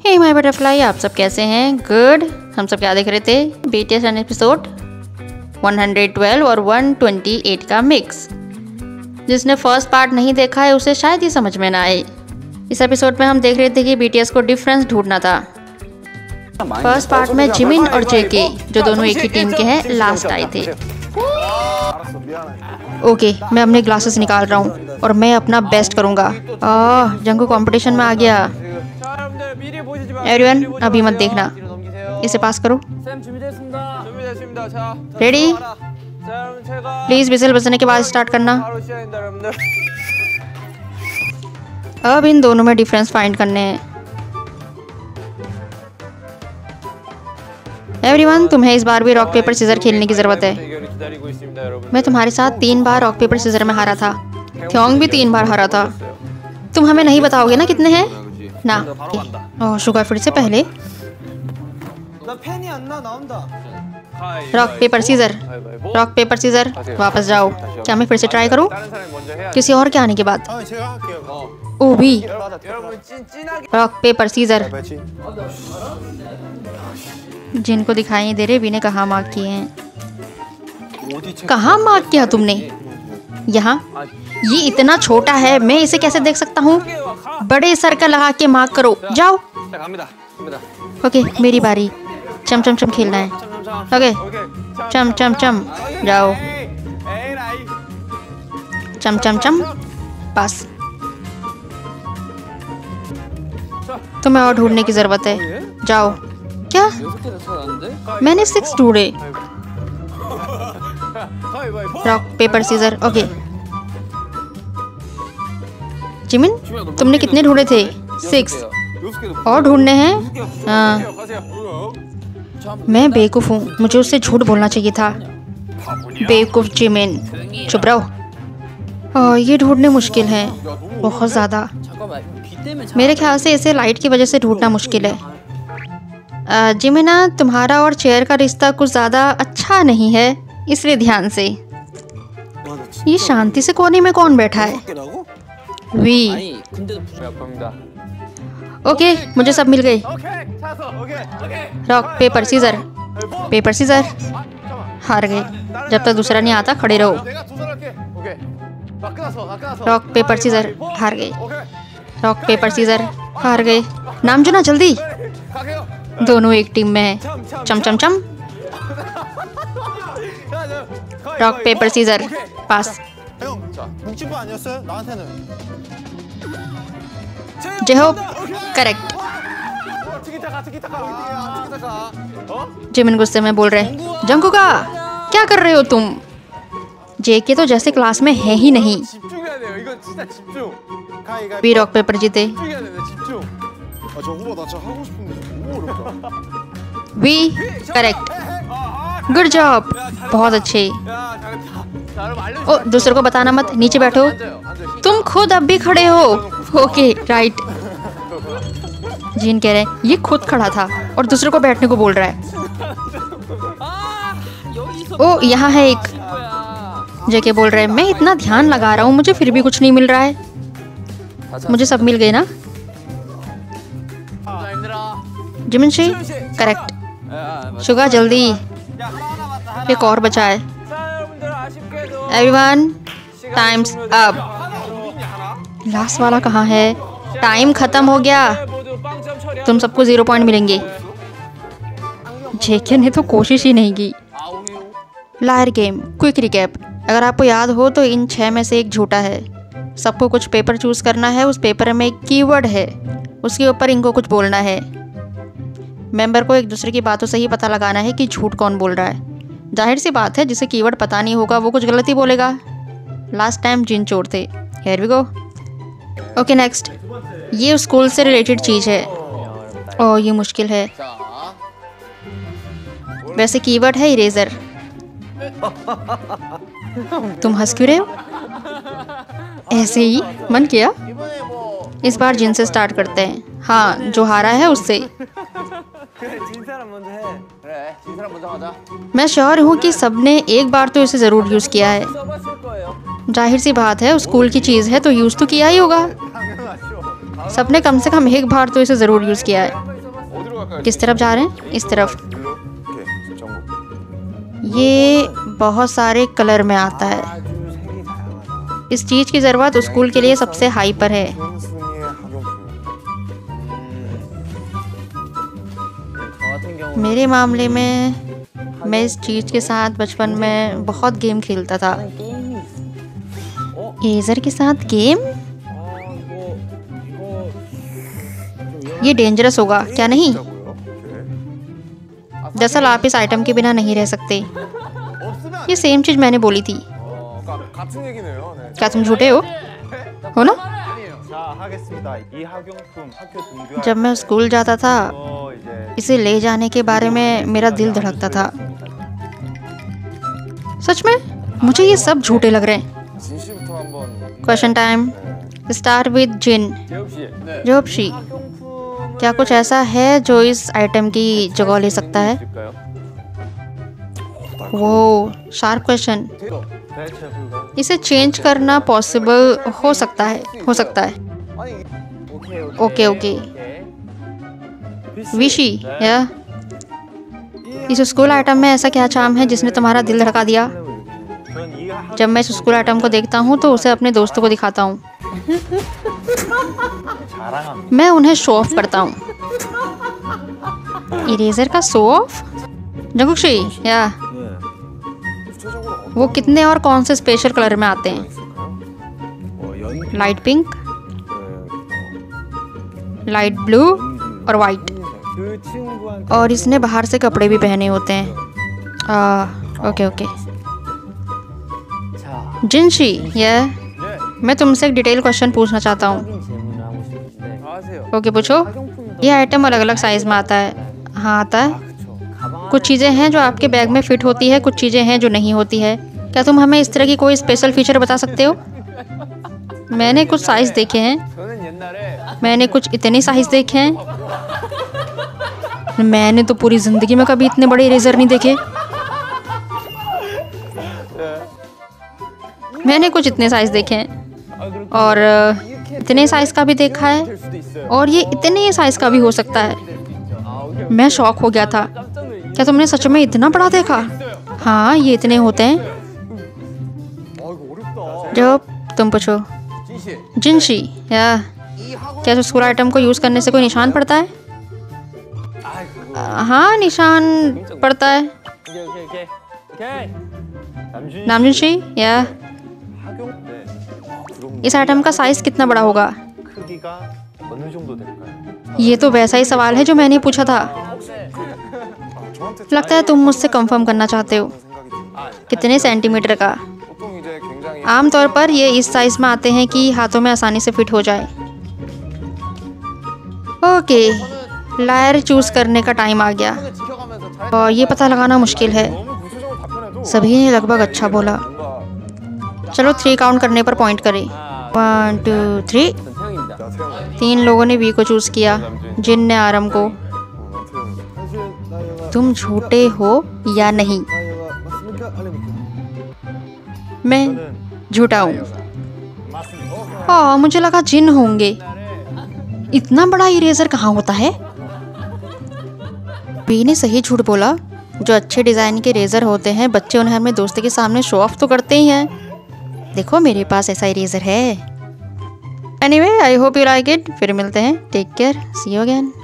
Hey my butterfly, आप सब कैसे हैं? गुड। हम सब क्या देख रहे थे? BTS एन एपिसोड 112 और 128 का मिक्स। जिसने फर्स्ट पार्ट नहीं देखा है उसे शायद ही समझ में ना आए। इस एपिसोड में हम देख रहे थे कि BTS को डिफरेंस ढूंढना था। फर्स्ट पार्ट में जिमिन और JK, जो दोनों एक ही टीम के हैं, लास्ट आए थे। ओके, मैं अपने ग्लासेस निकाल रहा हूँ और मैं अपना बेस्ट करूँगा। जंगू कंपटीशन में आ गया। एवरीवन, अभी मत देखना, इसे पास करो। रेडी? प्लीज विजिल बजने के बाद स्टार्ट करना। अब इन दोनों में डिफरेंस फाइंड करने हैं। एवरीवन, तुम्हें इस बार भी रॉक पेपर सीजर खेलने की जरूरत है। मैं तुम्हारे साथ 3 बार रॉक पेपर सीजर में हारा था। थ्योंग भी 3 बार हारा था। तुम हमें नहीं बताओगे ना कितने हैं? ना। ओह, शुगर फिर से पहले। Rock paper scissor, rock paper scissor, वापस जाओ। क्या मैं फिर से ट्राई करूं? किसी और के आने के बाद? ओ भी। Rock paper scissor. जिनको दिखाई नहीं दे रहे, भी ने कहाँ मार्क किए हैं? कहाँ मार्क किया तुमने? यहाँ? ये इतना छोटा है, मैं इसे कैसे देख सकता हूँ? बड़े सर्कल लगा के मार्क करो। जाओ। ओके, मेरी बारी। चम चम चम खेलना है। ओके, चम चम चम, जाओ। चम चम चम, पास। तुम्हें और ढूंढने की जरूरत है, जाओ। क्या? मैंने 6 ढूंढे। Rock paper scissor. Okay, Jimin, तुमने कितने ढूंढे थे? 6 और ढूंढने हैं। मैं बेवकूफ़ हूँ, मुझे उससे झूठ बोलना चाहिए था। बेवकूफ़ जिमिन, चुप रहो। ये ढूंढने मुश्किल है, बहुत ज़्यादा। मेरे ख्याल से इसे लाइट की वजह से ढूंढना मुश्किल है। जिमिना, तुम्हारा और चेयर का रिश्ता कुछ ज़्यादा अच्छा नहीं है, इसलिए ध्यान से। ये शांति से कोने में कौन बैठा है? वी। ओके, मुझे सब मिल गए। Rock paper scissor, paper scissor. हार गए। जब तक दूसरा नहीं आता खड़े रहो। रॉक पेपर सीजर, हार गए। रॉक पेपर सीजर, हार गए। नाम चुना जल्दी। दोनों एक टीम में हैं। चम चम चम। Rock paper scissor, pass. जय हो, करेक्ट। जिमिन गुस्से में बोल रहे, जंगुका, क्या कर रहे हो तुम? JK तो जैसे क्लास में है ही नहीं। भी रॉक पेपर जीते। V, correct. गुड जॉब, बहुत अच्छे। ओ, दूसरों को बताना मत, नीचे बैठो। तुम खुद अब भी खड़े हो। Okay, right. जीन कह रहे हैं, ये खुद खड़ा था और दूसरों को बैठने को बोल रहा है। ओ, यहाँ है एक। JK बोल रहे हैं, मैं इतना ध्यान लगा रहा हूँ, मुझे फिर भी कुछ नहीं मिल रहा है। मुझे सब मिल गए ना? Jimin she, correct. शुगा, जल्दी, एक और बचा है। Everyone, times up. लास्ट वाला कहाँ है? टाइम खत्म हो गया। तुम सबको 0 पॉइंट मिलेंगे। JK ने तो कोशिश ही नहीं की। Liar game, quick recap. अगर आपको याद हो तो इन 6 में से एक झूठा है। सबको कुछ पेपर चूज करना है। उस पेपर में एक कीवर्ड है, उसके ऊपर इनको कुछ बोलना है। मेंबर को एक दूसरे की बातों से ही पता लगाना है कि झूठ कौन बोल रहा है। जाहिर सी बात है, जिसे कीवर्ड पता नहीं होगा वो कुछ गलत ही बोलेगा। लास्ट टाइम जिन चोर थे। Here we go. Okay, next. ये स्कूल से रिलेटेड चीज़ है। ओह, ये मुश्किल है। वैसे कीवर्ड है इरेजर। तुम हंस क्यों रहे हो? ऐसे ही मन किया। इस बार जिन से स्टार्ट करते हैं। हाँ, जो हारा है उससे। मैं श्योर हूँ कि सबने एक बार तो इसे ज़रूर यूज़ किया है। जाहिर सी बात है, स्कूल की चीज़ है तो यूज़ तो किया ही होगा। सबने कम से कम एक बार तो इसे ज़रूर यूज़ किया है। किस तरफ जा रहे हैं? इस तरफ। 일로 오케이 정국 ये बहुत सारे कलर में आता है। 아주 색이 다양하다. इस चीज़ की ज़रूरत स्कूल के लिए सबसे हाई पर है। 순순이의 학용품입니다. 저 같은 경우 मेरे मामले में मैं इस चीज़ के साथ बचपन में बहुत गेम खेलता था। 게임이 있어. इरेज़र के साथ गेम? 이거 ये डेंजरस होगा क्या नहीं? 자고요. 오케이. दरअसल आप इस आइटम के बिना नहीं रह सकते। ये सेम चीज़ मैंने बोली थी। 같은 얘기네요. 네. क्या तुम झूठे हो ना? 자, 하겠습니다. 이 학용품 학교 등교할 जब मैं स्कूल जाता था 이제 इसे ले जाने के बारे में मेरा दिल धड़कता था। सच में मुझे ये सब झूठे लग रहे हैं। 진씨부터 한번 question time. Start with Jin. 재욱 씨. जोबशी, 학용품 क्या कुछ ऐसा है जो इस आइटम की जगह ले सकता है? 있을까요? वो शार्प क्वेश्चन। 대체 불가. इसे चेंज करना पॉसिबल हो सकता है। 아니 오케이. ओके। विशी, या इस स्कूल आइटम में ऐसा क्या चार्म है जिसने तुम्हारा दिल धड़का दिया? 전 이 학 जब मैं इस स्कूल आइटम को देखता हूँ तो उसे अपने दोस्तों को दिखाता हूँ। 자랑합니다. मैं उन्हें शो ऑफ करता हूँ। इरेजर का शो ऑफ? जंगुकशी, या 구체적으로 वो कितने और कौन से स्पेशल कलर में आते हैं? 있을까요? लाइट पिंक, लाइट ब्लू और वाइट। 그 친구한테 और इसने बाहर से कपड़े भी पहने होते हैं। ओके। 자, जिनशी, या 네. मैं तुमसे एक डिटेल क्वेश्चन पूछना चाहता हूँ। 질문을 하고 싶은데. 아세요? ओके, पूछो। ये आइटम अलग अलग साइज में आता है। हाँ, आता है। 그쵸. 가방 कुछ चीज़ें हैं जो आपके बैग में फिट होती है, कुछ चीज़ें हैं जो नहीं होती है। क्या तुम हमें इस तरह की कोई स्पेशल फीचर बता सकते हो? मैंने कुछ साइज देखे हैं। 저는 옛날에 मैंने कुछ इतने साइज देखे हैं। मैंने तो पूरी ज़िंदगी में कभी इतने बड़े इरेजर नहीं देखे। मैंने कुछ इतने साइज देखे हैं और इतने साइज का भी देखा है 될 수도 있어요. और ये इतने साइज का भी हो सकता है। 아, 오케이. मैं शॉक हो गया था। 깜짝 놀랐어요. क्या तुमने सच में इतना बड़ा देखा? हाँ, ये इतने होते हैं। 아 이거 어렵다. जो तुम पूछो। 진씨 जिनशी, या 이 학원 क्या स्कूल आइटम को यूज़ करने से कोई निशान पड़ता है? 아, 그거. हाँ, निशान पड़ता है। 오케이. 남준 नामजुनशी, या 학용 네. 그럼 इस आइटम का साइज़ कितना बड़ा होगा? 크기가 어느 정도 될까요? ये तो वैसा ही सवाल है जो मैंने पूछा था। 저한테 लगता है तुम मुझसे कंफर्म करना चाहते हो। 생각이 듭니다. कितने सेंटीमीटर का? 보통 이제 굉장히 आमतौर पर ये इस साइज में आते हैं कि हाथों में आसानी से फिट हो जाए। ओके, लायर चूज करने का टाइम आ गया 지켜가면서 잘 और ये पता लगाना मुश्किल है। 너무 구체적으로 답변해도 सभी ने लगभग अच्छा बोला। 뭔가 चलो 3 काउंट करने पर पॉइंट करें। 1 2 3। 전 태영입니다. 나 태영 3 लोगों ने वी को चूज किया, जिन ने आरम को। 나 태영 사실 나이가 तुम झूठे हो या नहीं? 나이가 맞습니까? 아닙니까? मैं झूठा हूँ। 맞습니다. हाँ, मुझे लगा जिन होंगे। इतना बड़ा इरेजर कहाँ होता है? बी ने सही झूठ बोला। जो अच्छे डिज़ाइन के इरेजर होते हैं बच्चे उन्हें अपने दोस्तों के सामने शो ऑफ तो करते ही हैं। देखो मेरे पास ऐसा इरेजर है। Anyway, I hope you like it. फिर मिलते हैं। Take care, see you again.